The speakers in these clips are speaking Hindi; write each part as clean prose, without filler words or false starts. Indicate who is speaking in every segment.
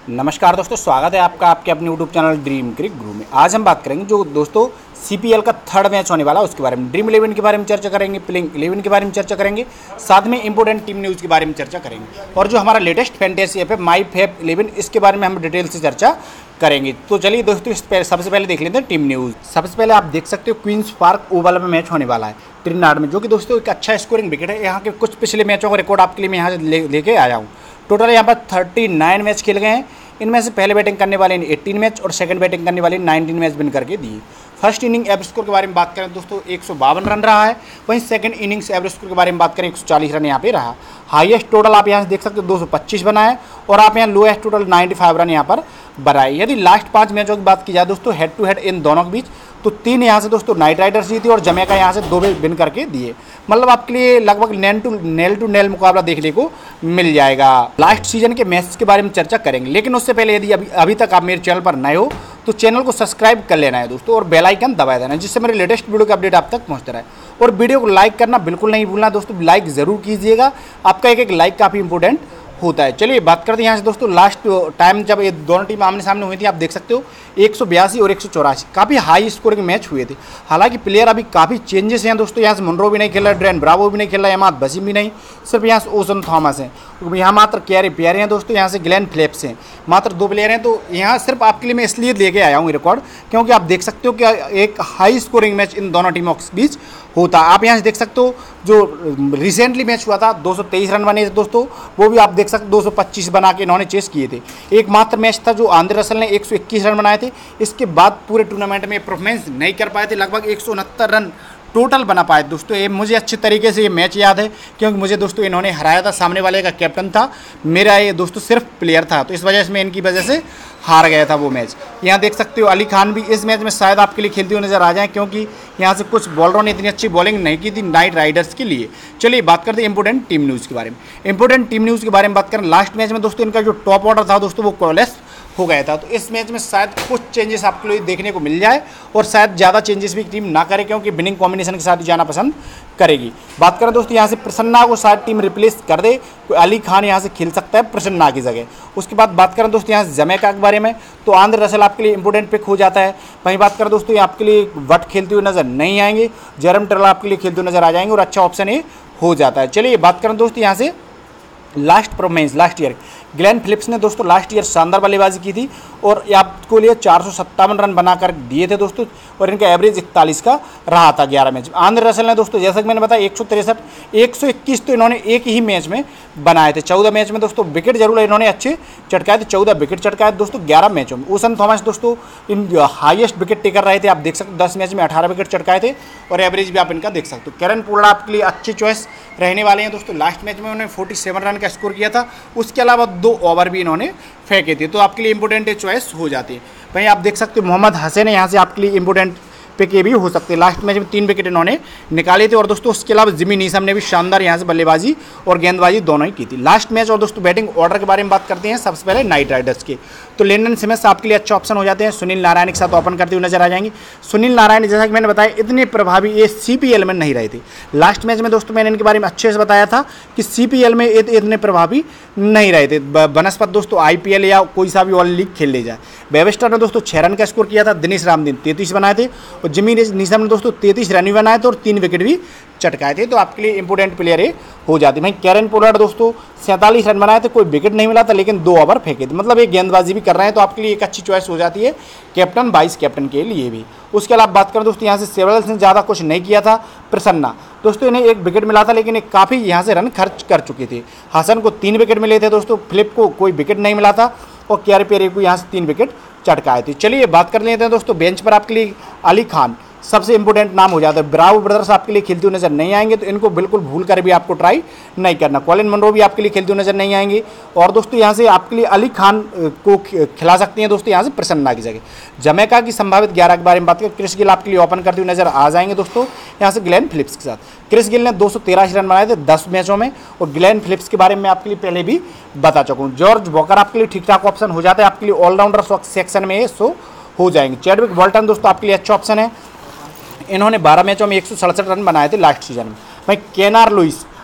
Speaker 1: नमस्कार दोस्तों, स्वागत है आपका आपके अपने यूट्यूब चैनल ड्रीम क्रिक गुरु में। आज हम बात करेंगे जो दोस्तों सीपीएल का थर्ड मैच होने वाला है उसके बारे में। ड्रीम 11 के बारे में चर्चा करेंगे, प्लेइंग 11 के बारे में चर्चा करेंगे, साथ में इंपॉर्टेंट टीम न्यूज़ के बारे में चर्चा करेंगे और जो हमारा लेटेस्ट फैंटेसी ऐप है माई फैप 11 इसके बारे में हम डिटेल से चर्चा करेंगे। तो चलिए दोस्तों सबसे पहले देख लेते हैं टीम न्यूज़। सबसे पहले आप देख सकते हो क्वींस पार्क ओवल में मैच होने वाला है ट्रिनिडाद में, जो कि दोस्तों एक अच्छा स्कोरिंग विकेट है। यहाँ के कुछ पिछले मैचों का रिकॉर्ड आपके लिए मैं यहाँ से लेके आया हूँ। टोटल यहाँ पर 39 मैच खेल गए हैं। इनमें से पहले बैटिंग करने वाले ने 18 मैच और सेकंड बैटिंग करने वाले 19 मैच विन करके दिए। फर्स्ट इनिंग एवरेज स्कोर के बारे में बात करें दोस्तों 152 रन रहा है। वहीं सेकंड इनिंग्स एवरेज स्कोर के बारे में बात करें 140 रन यहाँ पे रहा। हाईएस्ट टोटल आप यहाँ से देख सकते हो 225 बनाए और आप यहाँ लोएस्ट टोटल 95 रन यहाँ पर बनाए। यदि लास्ट 5 मैचों की बात की जाए दोस्तों हेड टू हेड इन दोनों के बीच, तो 3 यहाँ से दोस्तों नाइट राइडर्स जीती और जमैका यहाँ से 2 विन करके दिए। मतलब आपके लिए लगभग नेल टू नेल मुकाबला देखने को मिल जाएगा। लास्ट सीजन के मैच के बारे में चर्चा करेंगे, लेकिन उससे पहले यदि अभी तक आप मेरे चैनल पर नए हो तो चैनल को सब्सक्राइब कर लेना है दोस्तों और बेल आइकन दबा देना है, जिससे मेरे लेटेस्ट वीडियो का अपडेट आप तक पहुंचता रहे। और वीडियो को लाइक करना बिल्कुल नहीं भूलना दोस्तों, लाइक ज़रूर कीजिएगा। आपका एक लाइक काफ़ी इंपॉर्टेंट होता है। चलिए बात करते हैं यहाँ से दोस्तों लास्ट टाइम जब ये दोनों टीम आमने सामने हुई थी, आप देख सकते हो 182 और 184 काफ़ी हाई स्कोरिंग मैच हुए थे। हालांकि प्लेयर अभी काफ़ी चेंजेस हैं दोस्तों। यहाँ से मुनरो भी नहीं खेल रहा है, ड्रेन ब्रावो भी नहीं खेल रहा है, अहमद वसीम भी नहीं, सिर्फ यहाँ से ओसन थॉमस हैं। यहाँ मात्र कैरी प्यारे हैं दोस्तों, यहाँ से ग्लेन फिलिप्स हैं, मात्र 2 प्लेयर हैं। तो यहाँ सिर्फ आपके लिए मैं इसलिए लेके आया हूँ रिकॉर्ड, क्योंकि आप देख सकते हो कि एक हाई स्कोरिंग मैच इन दोनों टीमों के बीच होता। आप यहाँ से देख सकते हो जो रिसेंटली मैच हुआ था 223 रन बने थे दोस्तों, वो भी आप देख सकते 225 बना के इन्होंने चेस किए थे। एक मात्र मैच था जो आंद्रे रसल ने 121 रन बनाए थे। इसके बाद पूरे टूर्नामेंट में परफॉर्मेंस नहीं कर पाए थे, लगभग 169 रन टोटल बना पाए दोस्तों। ये मुझे अच्छे तरीके से ये मैच याद है, क्योंकि मुझे दोस्तों इन्होंने हराया था। सामने वाले का कैप्टन था, मेरा ये दोस्तों सिर्फ प्लेयर था, तो इस वजह से मैं इनकी वजह से हार गया था वो मैच। यहाँ देख सकते हो अली खान भी इस मैच में शायद आपके लिए खेलते हुए नजर आ जाए, क्योंकि यहाँ से कुछ बॉलरों ने इतनी अच्छी बॉलिंग नहीं की थी नाइट राइडर्स के लिए। चलिए बात करते हैं इंपॉर्टेंट टीम न्यूज़ के बारे में। इंपॉर्टेंट टीम न्यूज़ के बारे में बात करें, लास्ट मैच में दोस्तों इनका जो टॉप ऑर्डर था दोस्तों वो कोलेस हो गया था। तो इस मैच में शायद कुछ चेंजेस आपके लिए देखने को मिल जाए और शायद ज़्यादा चेंजेस भी टीम ना करे, क्योंकि विनिंग कॉम्बिनेशन के साथ ही जाना पसंद करेगी। बात करें दोस्तों यहाँ से प्रसन्ना को शायद टीम रिप्लेस कर दे, अली खान यहाँ से खेल सकता है प्रसन्ना की जगह। उसके बाद बात करें दोस्तों यहाँ से जमैका के बारे में, तो आंद्रे रसल आपके लिए इंपॉर्टेंट पिक हो जाता है। वहीं बात करें दोस्तों आपके लिए वट खेलते हुए नजर नहीं आएंगे, जेरम टर्रल आपके लिए खेलते हुए नजर आ जाएंगे और अच्छा ऑप्शन ये हो जाता है। चलिए बात करें दोस्तों यहाँ से last performance last year, Glenn Phillips ने दोस्तों लास्ट ईयर शानदार बल्लेबाजी की थी और आपको लिए 457 रन बनाकर दिए थे दोस्तों, और इनका एवरेज 41 का रहा था 11 मैच। आंद्रे रसल ने दोस्तों जैसा कि मैंने बताया 163 121 तो इन्होंने एक ही मैच में बनाए थे। 14 मैच में दोस्तों विकेट जरूर इन्होंने अच्छे चटकाए थे, 14 विकेट चटकाए दोस्तों 11 मैचों में। ओसन थॉमस दोस्तों इन हाईएस्ट विकेट टेकर रहे थे, आप देख सकते 10 मैच में 18 विकेट चटकाए थे और एवरेज भी आप इनका देख सकते हो। केरन पोलार्ड आपके लिए अच्छी चॉइस रहने वाले हैं दोस्तों। लास्ट मैच में उन्होंने 47 रन का स्कोर किया था, उसके अलावा 2 ओवर भी इन्होंने फेंके थे, तो आपके लिए इंपॉर्टेंट चॉइस हो जाती है। वहीं आप देख सकते हो मोहम्मद हसन है यहाँ से आपके लिए इंपॉर्टेंट पिक ये भी हो सकते हैं। लास्ट मैच में 3 विकेट इन्होंने निकाले थे और दोस्तों उसके अलावा जिमी नीशम ने भी शानदार यहाँ से बल्लेबाजी और गेंदबाजी दोनों ही की थी लास्ट मैच। और दोस्तों बैटिंग ऑर्डर के बारे में बात करते हैं सबसे पहले नाइट राइडर्स के, तो लिंडन सिमन्स आपके लिए अच्छा ऑप्शन हो जाते हैं। सुनील नारायण के साथ ओपन करते हुए नजर आ जाएंगे। सुनील नारायण जैसा कि मैंने बताया इतने प्रभावी ये सीपीएल में नहीं रहे थे। लास्ट मैच में दोस्तों मैंने इनके बारे में अच्छे से बताया था कि सीपीएल में इतने प्रभावी नहीं रहे थे। बनस्पत दोस्तों आईपीएल या कोई सा भी ऑल लीग खेल ले जाए। वेबस्टर ने दोस्तों 6 रन का स्कोर किया था, दिनेश रामदीन 33 बनाए थे और जिमी नीशम ने दोस्तों 33 रन भी बनाए थे और 3 विकेट भी चटकाए थे, तो आपके लिए इंपॉर्टेंट प्लेयर ये हो जाती है। भाई केरन पोलार्ड दोस्तों 47 रन बनाए थे, कोई विकेट नहीं मिला था, लेकिन 2 ओवर फेंके थे, मतलब ये गेंदबाजी भी कर रहे हैं, तो आपके लिए एक अच्छी चॉइस हो जाती है कैप्टन वाइस कैप्टन के लिए भी। उसके अलावा बात करें दोस्तों यहाँ से सेवरल्स ने ज़्यादा कुछ नहीं किया था। प्रसन्ना दोस्तों इन्हें 1 विकेट मिला था, लेकिन एक काफ़ी यहाँ से रन खर्च कर चुके थे। हसन को 3 विकेट मिले थे दोस्तों, फिलिप को कोई विकेट नहीं मिला था और कैरी पेरे को यहाँ से 3 विकेट चटकाए थे। चलिए बात कर लेते हैं दोस्तों बेंच पर आपके लिए अली खान सबसे इंपॉर्टेंट नाम हो जाता है। ब्रावो ब्रदर्स आपके लिए खेलते हुए नजर नहीं आएंगे, तो इनको बिल्कुल भूल कर भी आपको ट्राई नहीं करना। कॉलिन मनरो भी आपके लिए खेलते हुए नजर नहीं आएंगे और दोस्तों यहाँ से आपके लिए अली खान को खिला सकते हैं दोस्तों यहाँ से प्रसन्ना की जगह। जमैका की संभावित 11 के बारे में बात करें, क्रिस गिल आपके लिए ओपन करते हुए नजर आ जाएंगे दोस्तों यहाँ से ग्लेन फिलिप्स के साथ। क्रिस गिल ने 283 रन बनाए थे 10 मैचों में और ग्लेन फिलिप्स के बारे में आपके लिए पहले भी बता चुका हूँ। जॉर्ज वॉकर आपके लिए ठीक ठाक ऑप्शन हो जाता है, आपके लिए ऑलराउंडर सेक्शन में शो हो जाएंगे। चैडविक बोल्टन दोस्तों आपके लिए अच्छा ऑप्शन है, इन्होंने 12 मैचों में 167 रन बनाए थे लास्ट सीजन में। भाई केनार लुइस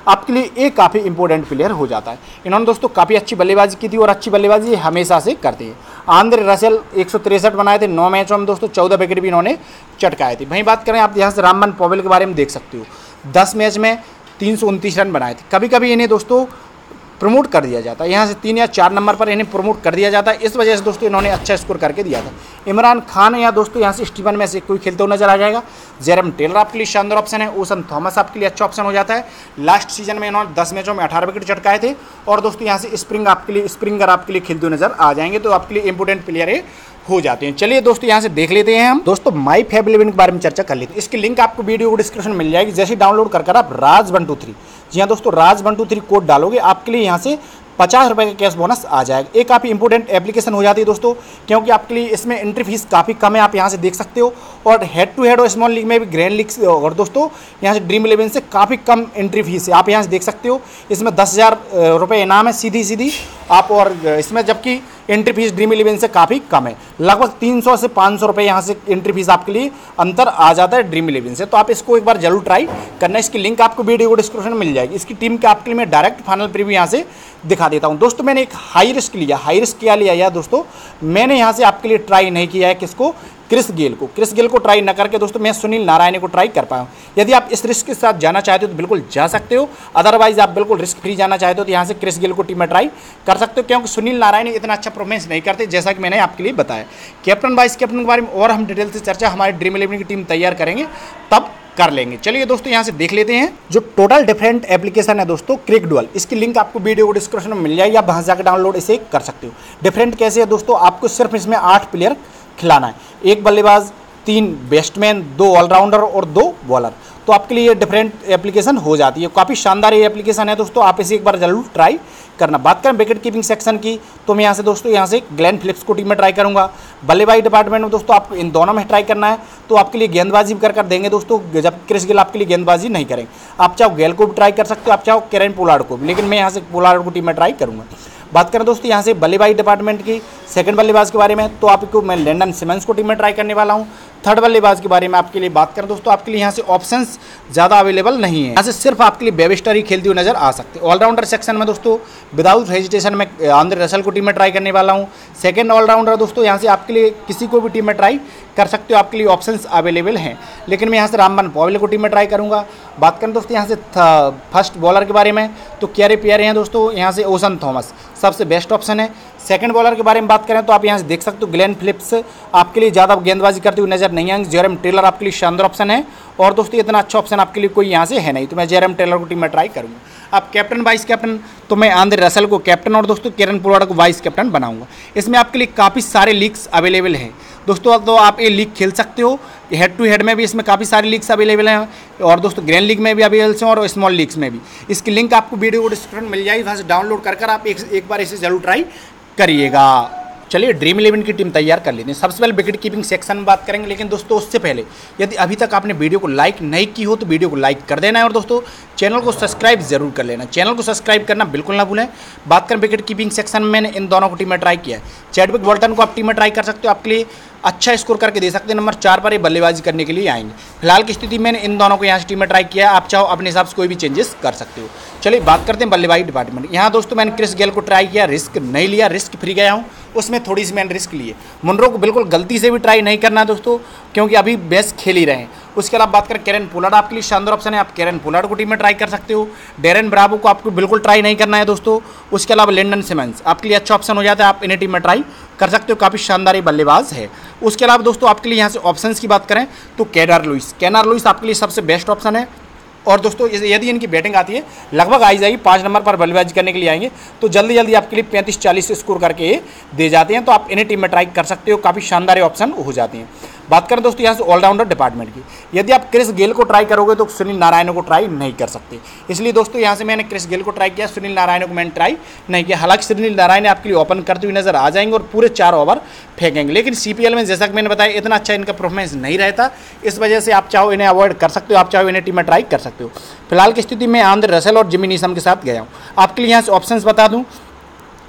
Speaker 1: आपके लिए एक काफ़ी इंपॉर्टेंट प्लेयर हो जाता है। इन्होंने दोस्तों काफ़ी अच्छी बल्लेबाजी की थी और अच्छी बल्लेबाजी हमेशा से करते हैं। आंद्रे रसेल 163 बनाए थे 9 मैचों में दोस्तों, 14 विकेट भी इन्होंने चटकाए थे। वहीं बात करें आप यहाँ से रामन पॉवेल के बारे में देख सकते हो, 10 मैच में 329 रन बनाए थे। कभी कभी इन्हें दोस्तों प्रमोट कर दिया जाता है, यहाँ से 3 या 4 नंबर पर इन्हें प्रमोट कर दिया जाता है, इस वजह से दोस्तों इन्होंने अच्छा स्कोर करके दिया था। इमरान खान या दोस्तों यहाँ से स्टीवन में से कोई खेलते हुए नजर आ जाएगा। जेरम टेलर आपके लिए शानदार ऑप्शन है। ओसन थॉमस आपके लिए अच्छा ऑप्शन हो जाता है। लास्ट सीजन में इन्होंने 10 मैचों में 18 विकेट चटकाए थे। और दोस्तों यहाँ से स्प्रिंगर आपके लिए खेलते हुए नजर आ जाएंगे, तो आपके लिए इंपोर्टेंट प्लेयर हो जाते हैं। चलिए दोस्तों यहाँ से देख लेते हैं हम दोस्तों माई फैब 11 के बारे में चर्चा कर लेते हैं। इसकी लिंक आपको वीडियो को डिस्क्रिप्शन में मिल जाएगी। जैसे डाउनलोड कर आप राज123, जी हाँ दोस्तों राज123 कोड डालोगे, आपके लिए यहाँ से 50 रुपये का कैश बोनस आ जाएगा। एक काफ़ी इंपॉर्टेंट एप्लीकेशन हो जाती है दोस्तों, क्योंकि आपके लिए इसमें एंट्री फीस काफ़ी कम है, आप यहाँ से देख सकते हो। और हेड टू हेड और स्मॉल लीग में भी, ग्रैंड लीग और दोस्तों यहाँ से ड्रीम 11 से काफ़ी कम एंट्री फीस है, आप यहाँ से देख सकते हो। इसमें 10,000 रुपये इनाम है सीधी आप, और इसमें जबकि एंट्री फीस ड्रीम 11 से काफ़ी कम है, लगभग 300 से 500 रुपये यहाँ से एंट्री फीस आपके लिए अंतर आ जाता है ड्रीम 11 से। तो आप इसको एक बार जरूर ट्राई करना। इसकी लिंक आपको वीडियो को डिस्क्रिप्शन में मिल जाएगी। इसकी टीम के आपके लिए मैं डायरेक्ट फाइनल प्रीव्यू यहाँ से दिखा देता हूँ। दोस्तों मैंने एक हाई रिस्क लिया। हाई रिस्क क्या लिया यार दोस्तों, मैंने यहाँ से आपके लिए ट्राई नहीं किया है किसको, क्रिस गेल को ट्राई न करके दोस्तों मैं सुनील नारायण को ट्राई कर पाया हूँ। यदि आप इस रिस्क के साथ जाना चाहते हो तो बिल्कुल जा सकते हो, अदरवाइज आप बिल्कुल रिस्क फ्री जाना चाहते हो तो यहाँ से क्रिस गेल को टीम में ट्राई कर सकते हो, क्योंकि सुनील नारायण इतना अच्छा परफॉर्मेंस नहीं करते जैसा कि मैंने आपके लिए बताया। कैप्टन वाइस कैप्टन के बारे में और हम डिटेल से चर्चा हमारे ड्रीम 11 की टीम तैयार करेंगे तब कर लेंगे। चलिए दोस्तों यहाँ से देख लेते हैं जो टोटल डिफरेंट एप्लीकेशन है दोस्तों क्रिक डुअल। इसकी लिंक आपको वीडियो को डिस्क्रिप्शन में मिल जाएगी, आप वहाँ जाकर डाउनलोड इसे कर सकते हो। डिफरेंट कैसे है दोस्तों, आपको सिर्फ इसमें 8 प्लेयर खिलाना है, 1 बल्लेबाज, 3 बैट्समैन, 2 ऑलराउंडर और 2 बॉलर। तो आपके लिए डिफरेंट एप्लीकेशन हो जाती है। काफ़ी शानदार ये एप्लीकेशन है दोस्तों, आप इसे एक बार जरूर ट्राई करना। बात करें विकेट कीपिंग सेक्शन की तो मैं यहाँ से दोस्तों यहाँ से ग्लेन फिलिप्स को टीम में ट्राई करूँगा। बल्लेबाजी डिपार्टमेंट में दोस्तों आपको इन दोनों में ट्राई करना है, तो आपके लिए गेंदबाजी भी कर देंगे दोस्तों, जब क्रिस गेल आपके लिए गेंदबाजी नहीं करेंगे। आप चाहो गेल को भी ट्राई कर सकते हो, आप चाहो केरन पोलार्ड को भी, लेकिन मैं यहाँ से पोलार्ड को टीम में ट्राई करूँगा। बात करें दोस्तों यहाँ से बल्लेबाजी डिपार्टमेंट की सेकंड बल्लेबाज के बारे में, तो आपको मैं लैंडन सिमंस को टीम में ट्राई करने वाला हूँ। थर्ड बल्लेबाज के बारे में आपके लिए बात करें दोस्तों, आपके लिए यहाँ से ऑप्शंस ज़्यादा अवेलेबल नहीं है, यहाँ से सिर्फ आपके लिए बेबिस्टर ही खेलती हुई नजर आ सकते हैं। ऑलराउंडर सेक्शन में दोस्तों विदाउट हेजिटेशन में आंद्रे रसेल को टीम में ट्राई करने वाला हूँ। सेकंड ऑलराउंडर दोस्तों यहाँ से आपके लिए किसी को भी टीम में ट्राई कर सकते हो, आपके लिए ऑप्शंस अवेलेबल हैं, लेकिन मैं यहाँ से रामन पॉवेल को टीम में ट्राई करूँगा। बात करें दोस्तों यहाँ से फर्स्ट बॉलर के बारे में, तो क्यारे प्यारे हैं दोस्तों, यहाँ से ओसन थॉमस सबसे बेस्ट ऑप्शन है। सेकंड बॉलर के बारे में बात करें तो आप यहाँ से देख सकते हो ग्लेन फिलिप्स आपके लिए ज़्यादा गेंदबाजी करते हुए नजर नहीं आएंगे। जेरम टेलर आपके लिए शानदार ऑप्शन है, और दोस्तों इतना अच्छा ऑप्शन आपके लिए कोई यहाँ से है नहीं, तो मैं जेरम टेलर को टीम में ट्राई करूँगा। अब कैप्टन वाइस कैप्टन, तो मैं आंद्रे रसेल को कैप्टन और दोस्तों केरन पोलार्ड को वाइस कैप्टन बनाऊंगा। इसमें आपके लिए काफ़ी सारे लीग्स अवेलेबल हैं दोस्तों, तो आप ये लीग खेल सकते हो। हेड टू हेड में भी इसमें काफ़ी सारी लीग्स अवेलेबल हैं, और दोस्तों ग्रैंड लीग में भी अवेलेबल हैं और स्मॉल लीग्स में भी। इसकी लिंक आपको वीडियो को डिस्क्रिप्शन में मिल जाएगी, वहाँ से डाउनलोड कर आप एक बार इसे जरूर ट्राई करिएगा। चलिए ड्रीम 11 की टीम तैयार कर लेते हैं। सबसे पहले विकेट कीपिंग सेक्शन में बात करेंगे, लेकिन दोस्तों उससे पहले यदि अभी तक आपने वीडियो को लाइक नहीं की हो तो वीडियो को लाइक कर देना है, और दोस्तों चैनल को सब्सक्राइब जरूर कर लेना। चैनल को सब्सक्राइब करना बिल्कुल ना भूलें। बात करें विकेट कीपिंग सेक्शन में, मैंने इन दोनों को टीम में ट्राई किया है। चैडविक बोल्टन को आप टीम में ट्राई कर सकते हो, आपके लिए अच्छा स्कोर करके दे सकते हैं। नंबर 4 पर ये बल्लेबाजी करने के लिए आएंगे। फिलहाल की स्थिति मैंने इन दोनों को यहाँ से टीम में ट्राई किया है, आप चाहो अपने हिसाब से कोई भी चेंजेस कर सकते हो। चलिए बात करते हैं बल्लेबाजी डिपार्टमेंट। यहाँ दोस्तों मैंने क्रिस गेल को ट्राई किया, रिस्क नहीं लिया, रिस्क फ्री गया हूँ, उसमें थोड़ी सी मैंने रिस्क लिए। मुनरो को बिल्कुल गलती से भी ट्राई नहीं करना दोस्तों, क्योंकि अभी मैच खेल ही रहे हैं। उसके अलावा बात करें केरन पोलार्ड, आपके लिए शानदार ऑप्शन है, आप केरन पोलार्ड को टीम में ट्राई कर सकते हो। डेरेन ब्रावो को आपको बिल्कुल ट्राई नहीं करना है दोस्तों। उसके अलावा लैंडन सिमंस आपके लिए अच्छा ऑप्शन हो जाता है, आप इन्हें टीम में ट्राई कर सकते हो, काफ़ी शानदार ये बल्लेबाज है। उसके अलावा दोस्तों आपके लिए यहाँ से ऑप्शंस की बात करें तो केनार लुइस आपके लिए सबसे बेस्ट ऑप्शन है, और दोस्तों यदि इनकी बैटिंग आती है लगभग आई जाएगी 5 नंबर पर बल्लेबाजी करने के लिए आएंगे, तो जल्दी जल्दी आपके लिए 35-40 स्कोर करके ये दे जाते हैं, तो आप इन्हें टीम में ट्राई कर सकते हो, काफ़ी शानदार ऑप्शन हो जाती हैं। बात करें दोस्तों यहाँ से ऑलराउंडर डिपार्टमेंट की, यदि आप क्रिस गेल को ट्राई करोगे तो सुनील नारायण को ट्राई नहीं कर सकते, इसलिए दोस्तों यहाँ से मैंने क्रिस गेल को ट्राई किया, सुनील नारायण को मैंने ट्राई नहीं किया। हालांकि सुनील नारायण आपके लिए ओपन करते हुए नजर आ जाएंगे और पूरे 4 ओवर फेंकेंगे, लेकिन CPL में जैसा कि मैंने बताया इतना अच्छा इनका परफॉर्मेंस नहीं रहता, इस वजह से आप चाहो इन्हें अवॉइड कर सकते हो, आप चाहो इन्हें टीम में ट्राई कर सकते हो। फिलहाल की स्थिति में आंद्रे रसेल और जिमी नीशम के साथ गया हूँ। आपके लिए यहाँ से ऑप्शंस बता दूँ,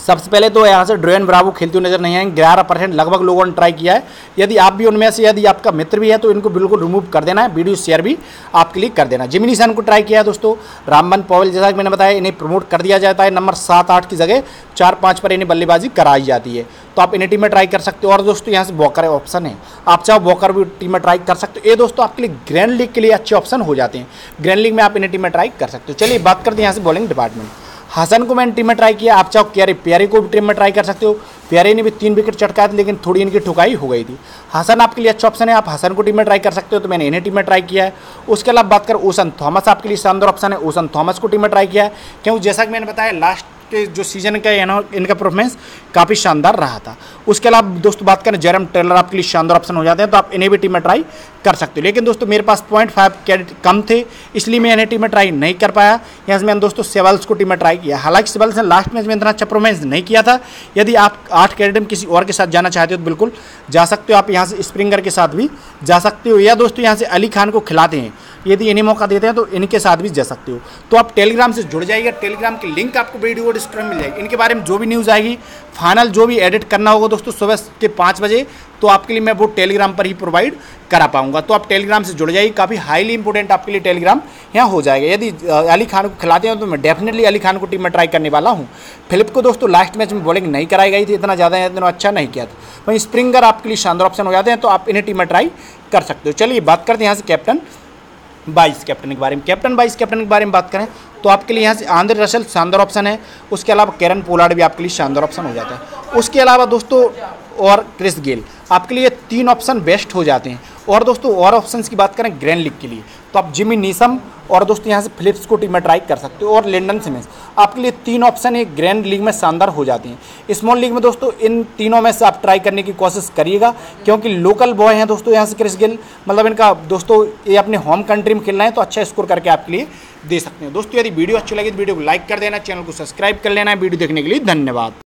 Speaker 1: सबसे पहले तो यहाँ से ड्वेन ब्रावो खेलते हुए नजर नहीं आएंगे, 11% लगभग लोगों ने ट्राई किया है। यदि आप भी उनमें से यदि आपका मित्र भी है तो इनको बिल्कुल रिमूव कर देना है, वीडियो शेयर भी आप क्लिक कर देना। जिमी नीशान को ट्राई किया है दोस्तों, रामबन पॉवेल जैसा कि मैंने बताया इन्हें प्रमोट कर दिया जाता है, नंबर 7-8 की जगह 4-5 पर इन्हें बल्लेबाजी कराई जाती है, तो आप इन्हें टीम में ट्राई कर सकते हो। और दोस्तों यहाँ से वॉकर ऑप्शन है, आप चाहो वॉकर भी टीम में ट्राई कर सकते हो। ये दोस्तों आपके लिए ग्रैंड लीग के लिए अच्छे ऑप्शन हो जाते हैं, ग्रैंड लीग में आप इन्हें टीम में ट्राई कर सकते हो। चलिए बात करते हैं यहाँ से बॉलिंग डिपार्टमेंट। हसन को मैंने टीम में ट्राई किया, आप चाहो प्यारे को भी टीम में ट्राई कर सकते हो। प्यारे ने भी 3 विकेट चटकाए थे लेकिन थोड़ी इनकी ठुकाई हो गई थी। हसन आपके लिए अच्छा ऑप्शन है, आप हसन को टीम में ट्राई कर सकते हो, तो मैंने इन्हें टीम में ट्राई किया है। उसके अलावा बात करें ओशन थॉमस, आपके लिए शानदार ऑप्शन है, ओशन थॉमस को टीम में ट्राई किया है, क्योंकि जैसा कि मैंने बताया लास्ट के जो सीजन का इनका परफॉर्मेंस काफ़ी शानदार रहा था। उसके अलावा दोस्तों बात करें जेरम टेलर, आपके लिए शानदार ऑप्शन हो जाते हैं, तो आप इन्हें भी टीम में ट्राई कर सकते हो। लेकिन दोस्तों मेरे पास 0.5 कैरेट कम थे, इसलिए मैं इन्हें टीम में ट्राई नहीं कर पाया। यहाँ से मैंने दोस्तों सेवल्स को टीम में ट्राई किया, हालांकि सेवल्स ने लास्ट मैच में इतना अच्छा परफॉर्मेंस नहीं किया था। यदि आप 8 कैरेट में किसी और के साथ जाना चाहते हो तो बिल्कुल जा सकते हो, आप यहाँ से स्प्रिंगर के साथ भी जा सकते हो, या दोस्तों यहाँ से अली खान को खिलाते हैं, यदि इन्हें मौका देते हैं तो इनके साथ भी जा सकते हो। तो आप टेलीग्राम से जुड़ जाइएगा, टेलीग्राम की लिंक आपको वीडियो डिस्क्रिप्शन में मिल जाएगी। इनके बारे में जो भी न्यूज़ आएगी, फाइनल जो भी एडिट करना होगा दोस्तों सुबह के 5 बजे, तो आपके लिए मैं वो टेलीग्राम पर ही प्रोवाइड करा पाऊंगा। तो आप टेलीग्राम से जुड़ जाइए, काफ़ी हाईली इंपॉर्टेंट आपके लिए टेलीग्राम यहाँ हो जाएगा। यदि अली खान को खिलाते हैं तो मैं डेफिनेटली अली खान को टीम में ट्राई करने वाला हूँ। फिलिप को दोस्तों लास्ट मैच में बॉलिंग नहीं कराई गई थी, इतना ज़्यादा इतना अच्छा नहीं किया था, वहीं स्प्रिंगर आपके लिए शानदार ऑप्शन हो जाते हैं, तो आप इन्हें टीम में ट्राई कर सकते हो। चलिए बात करते हैं यहाँ से कैप्टन वाइस कैप्टन के बारे में। कैप्टन वाइस कैप्टन के बारे में बात करें तो आपके लिए यहाँ से आंद्रे रसेल शानदार ऑप्शन है, उसके अलावा कैरन पोलार्ड भी आपके लिए शानदार ऑप्शन हो जाता है। उसके अलावा दोस्तों और क्रिस गेल, आपके लिए 3 ऑप्शन बेस्ट हो जाते हैं। और दोस्तों और ऑप्शंस की बात करें ग्रैंड लीग के लिए तो आप जिमी नीशम और दोस्तों यहाँ से फिलिप्स को टीम में ट्राई कर सकते हो, और लिंडन सिमंस, आपके लिए 3 ऑप्शन एक ग्रैंड लीग में शानदार हो जाते हैं। स्मॉल लीग में दोस्तों इन तीनों में से आप ट्राई करने की कोशिश करिएगा, क्योंकि लोकल बॉय हैं दोस्तों यहाँ से क्रिस गेल, मतलब इनका दोस्तों ये अपने होम कंट्री में खेल रहे हैं, तो अच्छा स्कोर करके आपके लिए दे सकते हैं। दोस्तों यदि वीडियो अच्छी लगी तो वीडियो को लाइक कर देना, चैनल को सब्सक्राइब कर लेना है। वीडियो देखने के लिए धन्यवाद।